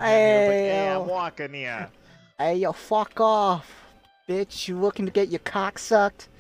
here, but Hey, yeah, I'm yo. walking here. Hey, yo, fuck off. Bitch, you looking to get your cock sucked?